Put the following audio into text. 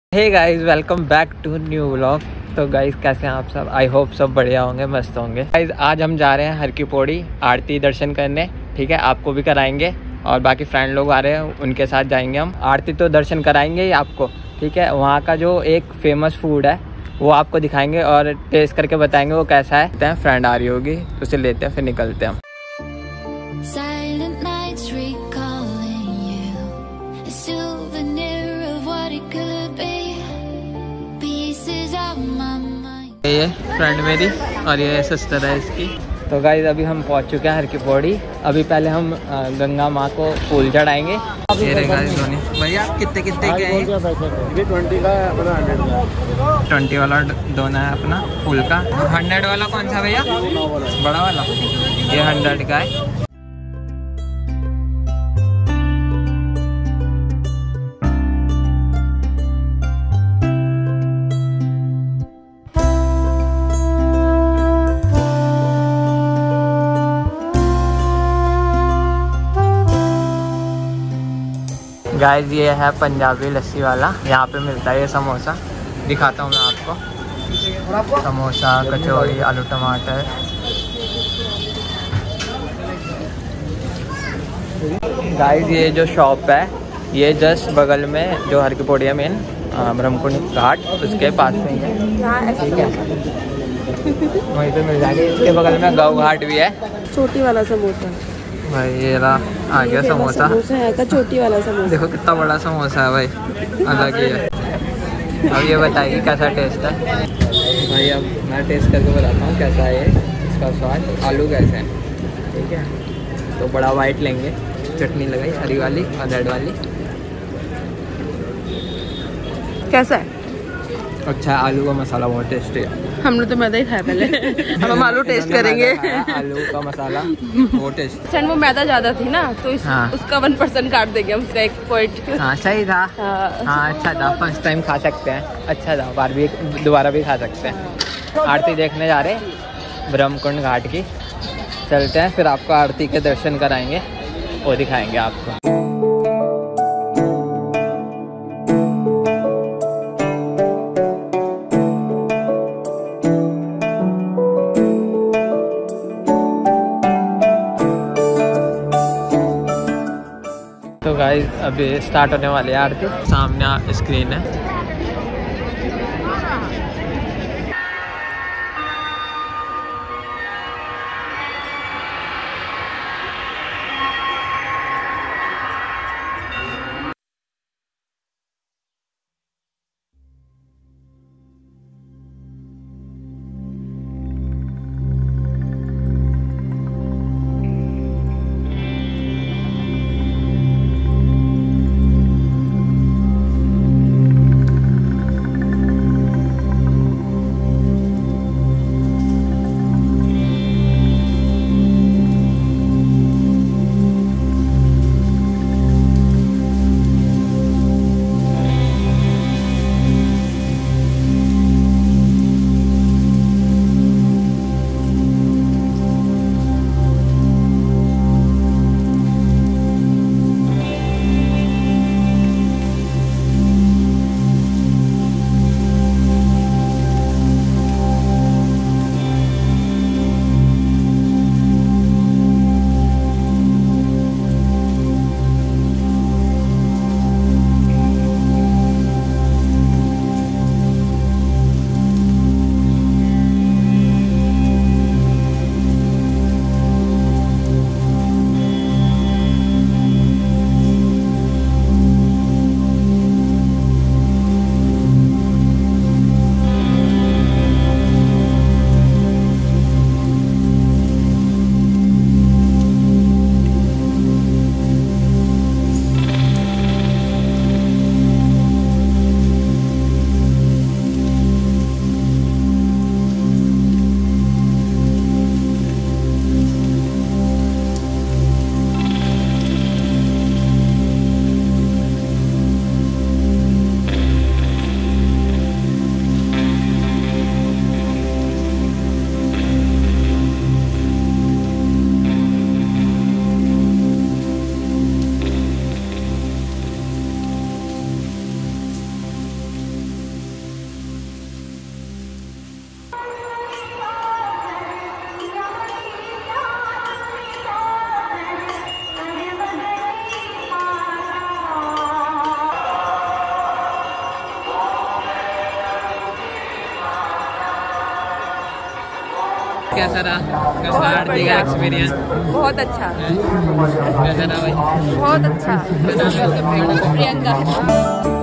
Hey guys, welcome back to new vlog. तो guys कैसे हैं आप सब? आई होप सब बढ़िया होंगे, मस्त होंगे। गाइस आज हम जा रहे हैं हर की पौड़ी आरती दर्शन करने। ठीक है, आपको भी कराएंगे और बाकी फ्रेंड लोग आ रहे हैं, उनके साथ जाएंगे हम। आरती तो दर्शन कराएंगे ही आपको। ठीक है, वहाँ का जो एक फेमस फूड है वो आपको दिखाएंगे और टेस्ट करके बताएंगे वो कैसा है। फ्रेंड आ रही होगी तो उसे लेते हैं, फिर निकलते हैं हम। ये फ्रेंड मेरी और ये सिस्टर है इसकी। तो गाइज अभी हम पहुंच चुके हैं हर की पौड़ी। अभी पहले हम गंगा माँ को फूल चढ़ाएंगे। ये रहे गाइस दोनों। भैया आप कितने के हैं? ये 20 का है अपना, 100 का। 20 वाला दोनों है अपना फूल का। 100 वाला कौन सा भैया? बड़ा वाला। ये 100 का है। गाइस ये है पंजाबी लस्सी वाला। यहाँ पे मिलता है ये समोसा। दिखाता हूँ मैं आपको। समोसा, कचौड़ी, आलू टमाटर। गाइस ये जो शॉप है ये जस्ट बगल में जो हर की पौड़ी है मेन ब्रह्मकुंड घाट, उसके पास में ही है। ठीक है, वहीं पे मिल जाएगी। इसके बगल में गौ घाट भी है। छोटी वाला समोसा भाई ये रहा आ गया समोसा। है का छोटी वाला समोसा। देखो कितना बड़ा समोसा है भाई, अलग ही है। अब ये बताइए कैसा टेस्ट है भाई। अब मैं टेस्ट करके बताता हूँ कैसा है ये, इसका स्वाद। आलू कैसे हैं? ठीक है, तो बड़ा वाइट लेंगे, चटनी लगाई हरी वाली और रेड वाली। कैसा है? अच्छा, आलू का मसाला बहुत टेस्टी है। हमने तो मैदा ही खाया पहले। अब हम आलू टेस्ट करेंगे। आलू का मसाला बहुत टेस्ट। वो मैदा ज्यादा थी ना तो हाँ। उसका 1% काट देंगे हम, उसका 1 पॉइंट। हाँ सही था। हाँ अच्छा था, फर्स्ट टाइम खा सकते हैं। अच्छा था, बार भी दोबारा भी खा सकते हैं। आरती देखने जा रहे हैं ब्रह्मकुंड घाट की। चलते हैं, फिर आपको आरती के दर्शन कराएंगे, वो दिखाएंगे आपको। तो गाइस अभी स्टार्ट होने वाली है आरती। सामने स्क्रीन है। कैसा रहा आरती का एक्सपीरियंस? बहुत अच्छा, कैसा रहा भाई? बहुत अच्छा। क्या नाम है उसका? प्रियंका।